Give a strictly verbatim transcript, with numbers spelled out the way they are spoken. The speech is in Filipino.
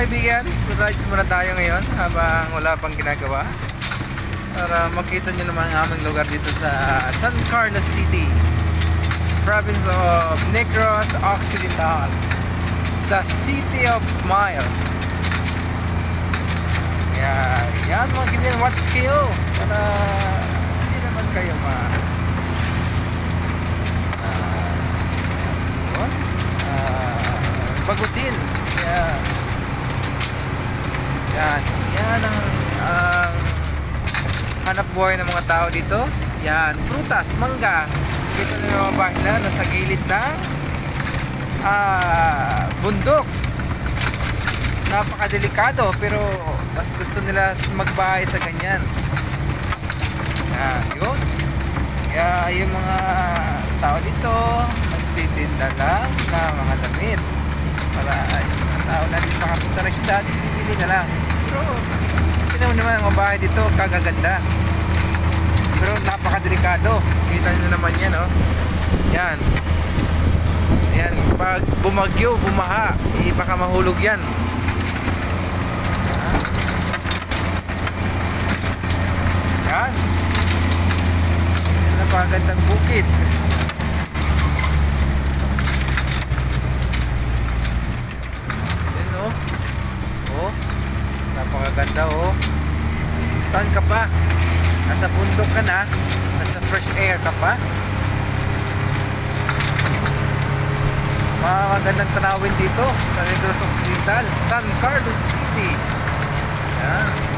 kaibigan, rides muna tayo ngayon habang wala pang ginagawa para makita nyo naman ang aming lugar dito sa San Carlos City, province of Negros Occidental, the city of smile. Yan, yan mga kaibigan, what skill para hindi naman kayo ma uh, uh, bagutin. Yan. Yan, yan ang uh, hanap buhay ng mga tao dito. Yan, prutas, mangga. Dito na yung mga bahay na nasa gilid ng uh, bundok. Napakadelikado pero mas gusto nila magbahay sa ganyan. Yan, yun. Kaya yung mga tao dito nagtitinda lang ng mga damit para yung mga tao na dito makapunta na siyudad, bibili na lang. Pero sino naman ang bahay dito, kagaganda. Pero napakadelikado. Kita nyo naman yan, oh. Yan. Yan. Pag bumagyo, bumaha, eh, baka mahulog yan. Yan. Napakagandang bukid. Yan, oh. Oh. Napakaganda, oh. Saan ka pa? Nasa bundok ka na, nasa fresh air ka pa. Magandang tanawin dito sa Negros Occidental, San Carlos City. Yan.